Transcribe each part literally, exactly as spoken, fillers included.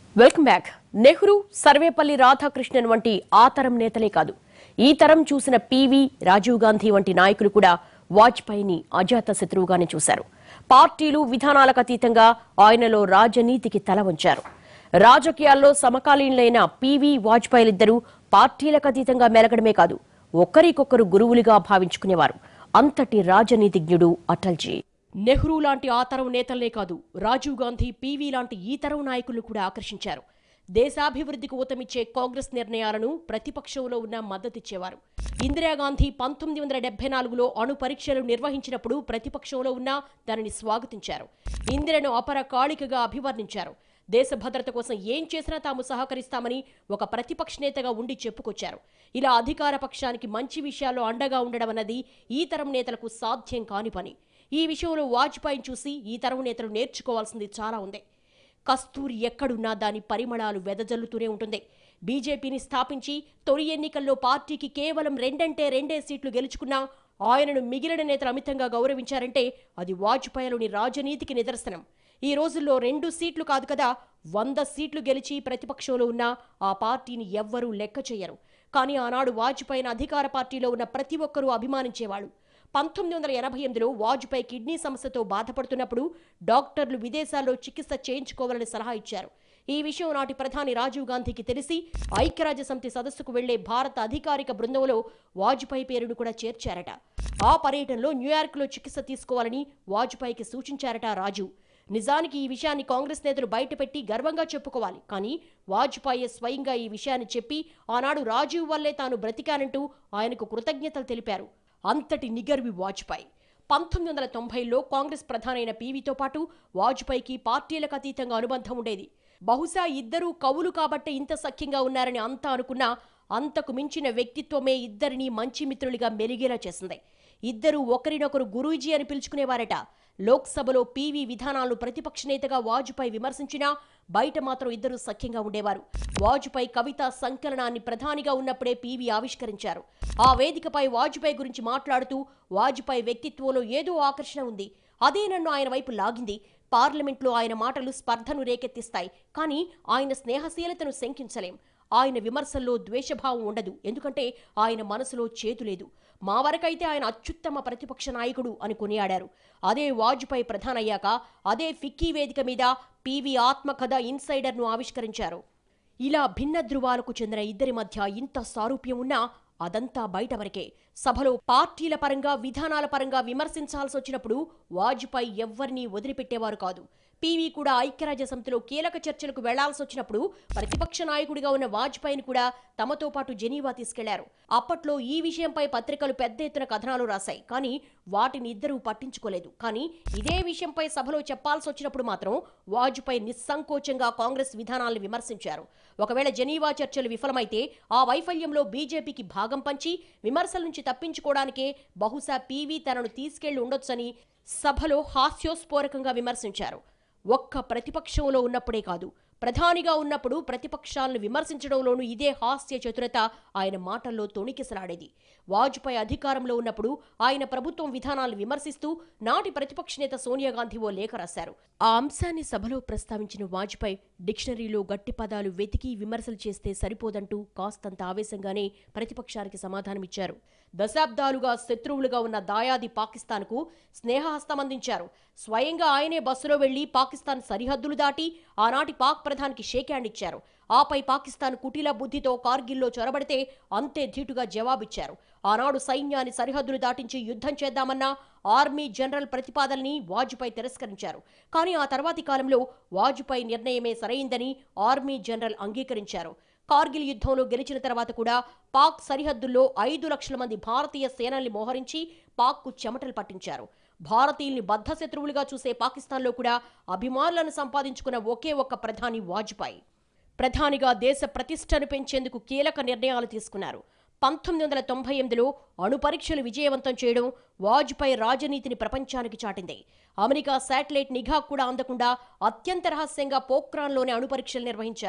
Welcome back. Nehru, Sarvepalli Radhakrishnan వంటి ఆ తరం నేతలే కాదు, ఈ తరం చూసిన పీవీ, రాజీవ్ గాంధీ వంటి నాయకులు కూడా వాజ్పేయిని అజాత శత్రువుగానే చూశారు. పార్టీలు, విధానాలకు అతీతంగా ఆయనలో రాజనీతికి తల వంచారు. రాజకీయాల్లో సమకాలీనులైన పీవీ, వాజ్పేయిలిద్దరూ పార్టీలకు అతీతంగా మెలగడమే కాదు, ఒకరికొకరు గురువులుగా భావించుకునేవారు. అంతటి రాజనీతిజ్ఞుడు అటల్జీ. నెహ్రూ లాంటి ఆ తరం నేతలనే కాదు, రాజీవ్ గాంధీ, పీవీ లాంటి ఈ తరం నాయకులను కూడా ఆకర్షించారు. దేశాభివృద్ధికి ఊతమిచ్చే కాంగ్రెస్ నిర్ణయాలను ప్రతిపక్షంలో ఉన్న మద్దతిచ్చేవారు. ఇందిరాగాంధీ పంతొమ్మిది వందల డెబ్బై నాలుగులో అణు పరీక్షలు నిర్వహించినప్పుడు ప్రతిపక్షంలో ఉన్న దానిని స్వాగతించారు. ఇందిరను అపర కాళికగా అభివర్ణించారు. దేశ భద్రత కోసం ఏం చేసినా తాము సహకరిస్తామని ఒక ప్రతిపక్ష నేతగా ఉండి చెప్పుకొచ్చారు. ఇలా అధికార పక్షానికి మంచి విషయాల్లో అండగా ఉండడం అన్నది ఈ తరం నేతలకు సాధ్యం కాని పని. ఈ విషయంలో వాజ్పేయిని చూసి ఈ తరం నేతలు నేర్చుకోవాల్సింది చాలా ఉంది. కస్తూరి ఎక్కడున్నా దాని పరిమళాలు వెదజల్లుతూనే ఉంటుంది. బీజేపీని స్థాపించి తొలి ఎన్నికల్లో పార్టీకి కేవలం రెండంటే రెండే సీట్లు గెలుచుకున్నా ఆయనను మిగిలిన నేతలు అమితంగా గౌరవించారంటే అది వాజ్పేయిలోని రాజనీతికి నిదర్శనం. ఈ రోజుల్లో రెండు సీట్లు కాదు కదా, వంద సీట్లు గెలిచి ప్రతిపక్షంలో ఉన్న ఆ పార్టీని ఎవ్వరూ లెక్క చేయరు. కానీ ఆనాడు వాజ్పేయిని అధికార పార్టీలో ఉన్న ప్రతి ఒక్కరూ అభిమానించేవాడు. పంతొమ్మిది వందల ఎనభై ఎనిమిదిలో వాజ్పేయి కిడ్నీ సమస్యతో బాధపడుతున్నప్పుడు డాక్టర్లు విదేశాల్లో చికిత్స చేయించుకోవాలని సలహా ఇచ్చారు. ఈ విషయం నాటి ప్రధాని రాజీవ్ గాంధీకి తెలిసి ఐక్యరాజ్య సమితి సదస్సుకు వెళ్లే భారత అధికారిక బృందంలో వాజ్పేయి పేరును కూడా చేర్చారట. ఆ పర్యటనలో న్యూయార్క్లో చికిత్స తీసుకోవాలని వాజ్పేయికి సూచించారట రాజీవ్. నిజానికి ఈ విషయాన్ని కాంగ్రెస్ నేతలు బయటపెట్టి గర్వంగా చెప్పుకోవాలి. కానీ వాజ్పేయి స్వయంగా ఈ విషయాన్ని చెప్పి ఆనాడు రాజీవ్ వల్లే తాను బ్రతికానంటూ ఆయనకు కృతజ్ఞతలు తెలిపారు. అంతటి నిగర్వి వాజ్పేయి. పంతొమ్మిది వందల తొంభైలో కాంగ్రెస్ ప్రధానైన పీవీతో పాటు వాజ్పేయికి పార్టీలకు అతీతంగా అనుబంధం ఉండేది. బహుశా ఇద్దరూ కవులు కాబట్టే ఇంత సఖ్యంగా ఉన్నారని అంతా అనుకున్నా అంతకు మించిన వ్యక్తిత్వమే ఇద్దరిని మంచి మిత్రులుగా మెలిగేలా చేసింది. ఇద్దరూ ఒకరినొకరు గురూజీ అని పిలుచుకునేవారట. లోక్సభలో పీవీ విధానాలను ప్రతిపక్ష నేతగా వాజ్పేయి విమర్శించినా బయట మాత్రం ఇద్దరు సఖ్యంగా ఉండేవారు. వాజ్పేయి కవితా సంకలనాన్ని ప్రధానిగా ఉన్నప్పుడే పీవీ ఆవిష్కరించారు. ఆ వేదికపై వాజ్పేయి గురించి మాట్లాడుతూ వాజ్పేయి వ్యక్తిత్వంలో ఏదో ఆకర్షణ ఉంది, అదే నన్ను ఆయన వైపు లాగింది. పార్లమెంట్లో ఆయన మాటలు స్పర్ధను రేకెత్తిస్తాయి, కానీ ఆయన స్నేహశీలతను శంకించలేం. ఆయన విమర్శల్లో ద్వేషభావం ఉండదు, ఎందుకంటే ఆయన మనసులో చేతు లేదు. మా వరకైతే ఆయన అత్యుత్తమ ప్రతిపక్ష నాయకుడు అని కొనియాడారు. అదే వాజ్పేయి ప్రధానయ్యాక అదే ఫిక్కీ వేదిక మీద పీవీ ఆత్మకథ ఇన్సైడర్ను ఆవిష్కరించారు. ఇలా భిన్న ధృవాలకు చెందిన ఇద్దరి మధ్య ఇంత సారూప్యం ఉన్నా అదంతా బయట వరకే. సభలో పార్టీల పరంగా, విధానాల పరంగా విమర్శించాల్సి వచ్చినప్పుడు వాజ్పేయి ఎవ్వరినీ వదిలిపెట్టేవారు కాదు. పీవీ కూడా ఐక్యరాజ్య సమితిలో కీలక చర్చలకు వెళ్లాల్సి వచ్చినప్పుడు ప్రతిపక్ష నాయకుడిగా ఉన్న వాజ్పేయిని కూడా తమతో పాటు జెనీవా తీసుకెళ్లారు. అప్పట్లో ఈ విషయంపై పత్రికలు పెద్ద ఎత్తున కథనాలు రాశాయి, కానీ వాటిని ఇద్దరూ పట్టించుకోలేదు. కానీ ఇదే విషయంపై సభలో చెప్పాల్సి వచ్చినప్పుడు మాత్రం వాజ్పేయి నిస్సంకోచంగా కాంగ్రెస్ విధానాలను విమర్శించారు. ఒకవేళ జెనీవా చర్చలు విఫలమైతే ఆ వైఫల్యంలో బీజేపీకి భాగం పంచి విమర్శల నుంచి తప్పించుకోవడానికే బహుశా పీవీ తనను తీసుకెళ్లి ఉండొచ్చని సభలో హాస్యోస్ఫోరకంగా విమర్శించారు. ఒక్క ప్రతిపక్షంలో ఉన్నప్పుడే కాదు, ప్రధానిగా ఉన్నప్పుడు ప్రతిపక్షాలను విమర్శించడంలోనూ ఇదే హాస్య చతురత ఆయన మాటల్లో తొణికిసలాడేది. వాజ్పేయి అధికారంలో ఉన్నప్పుడు ఆయన ప్రభుత్వం విధానాలను విమర్శిస్తూ నాటి ప్రతిపక్ష నేత సోనియా గాంధీ ఓ లేఖ రాశారు. ఆ అంశాన్ని సభలో ప్రస్తావించిన వాజ్పేయి డిక్షనరీలో గట్టి పదాలు వెతికి విమర్శలు చేస్తే సరిపోదంటూ కాస్తంత ఆవేశంగానే ప్రతిపక్షానికి సమాధానమిచ్చారు. దశాబ్దాలుగా శత్రువులుగా ఉన్న దాయాది పాకిస్తాన్కు స్నేహహస్తమందించారు. స్వయంగా ఆయనే బస్సులో వెళ్లి పాకిస్తాన్ సరిహద్దులు దాటి ఆనాటి పాక్ ప్రధానికి షేక్ హ్యాండ్ ఇచ్చారు. ఆపై పాకిస్తాన్ కుటిల బుద్ధితో కార్గిల్లో చొరబడితే అంతే ధీటుగా జవాబిచ్చారు. ఆనాడు సైన్యాన్ని సరిహద్దులు దాటించి యుద్ధం చేద్దామన్న ఆర్మీ జనరల్ ప్రతిపాదనని వాజ్పేయి తిరస్కరించారు. కానీ ఆ తర్వాతి కాలంలో వాజ్పేయి నిర్ణయమే సరైందని ఆర్మీ జనరల్ అంగీకరించారు. కార్గిల్ యుద్ధంలో గెలిచిన తర్వాత కూడా పాక్ సరిహద్దుల్లో ఐదు లక్షల మంది భారతీయ సేనల్ని మోహరించి పాక్కు చెమటలు పట్టించారు. భారతీయుల్ని బద్ధశత్రువులుగా చూసే పాకిస్తాన్లో కూడా అభిమానులను సంపాదించుకున్న ఒకే ఒక్క ప్రధాని వాజ్పేయి. ప్రధానిగా దేశ ప్రతిష్టను పెంచేందుకు కీలక నిర్ణయాలు తీసుకున్నారు. పంతొమ్మిది వందల తొంభై ఎనిమిదిలో అణు పరీక్షలు విజయవంతం చేయడం వాజ్పేయి రాజనీతిని ప్రపంచానికి చాటింది. అమెరికా శాటిలైట్ నిఘా కూడా అందకుండా అత్యంత రహస్యంగా పోఖ్రాన్లోనే అణు పరీక్షలు నిర్వహించారు.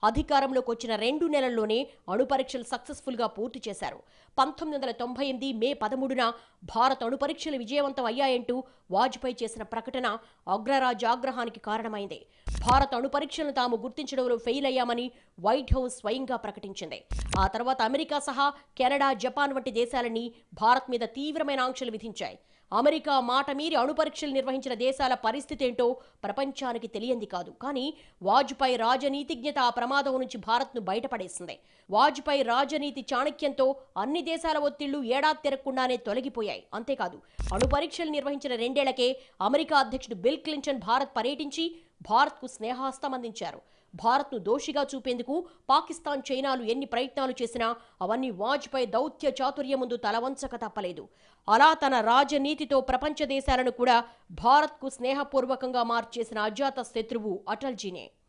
అధికారంలోకి వచ్చిన రెండు నెలల్లోనే అణు పరీక్షలు సక్సెస్ఫుల్ గా పూర్తి చేశారు. పంతొమ్మిది వందల తొంభై ఎనిమిది మే పదమూడున భారత్ అణు పరీక్షలు విజయవంతం అయ్యాయంటూ వాజ్పేయి చేసిన ప్రకటన అగ్రరాజ్య ఆగ్రహానికి కారణమైంది. భారత్ అణు పరీక్షలను తాము గుర్తించడంలో ఫెయిల్ అయ్యామని వైట్ హౌస్ స్వయంగా ప్రకటించింది. ఆ తర్వాత అమెరికా సహా కెనడా, జపాన్ వంటి దేశాలని భారత్ మీద తీవ్రమైన ఆంక్షలు విధించాయి. అమెరికా మాట మీరి అణు పరీక్షలు నిర్వహించిన దేశాల పరిస్థితి ఏంటో ప్రపంచానికి తెలియంది కాదు. కానీ వాజ్పేయి రాజనీతిజ్ఞత ఆ ప్రమాదం నుంచి భారత్ను బయటపడేసింది. వాజ్పేయి రాజనీతి చాణక్యంతో అన్ని దేశాల ఒత్తిళ్లు ఏడాది తిరగకుండానే తొలగిపోయాయి. అంతేకాదు, అణు పరీక్షలు నిర్వహించిన రెండేళ్లకే అమెరికా అధ్యక్షుడు బిల్ క్లింటన్ భారత్ పర్యటించి భారత్కు స్నేహాస్తం అందించారు. భారత్ను దోషిగా చూపేందుకు పాకిస్తాన్, చైనాలు ఎన్ని ప్రయత్నాలు చేసినా అవన్నీ వాజ్పేయి దౌత్య చాతుర్యం ముందు తలవంచక తప్పలేదు. అలా తన రాజనీతితో ప్రపంచ దేశాలను కూడా భారత్కు స్నేహపూర్వకంగా మార్చేసిన అజాత శత్రువు అటల్జీనే.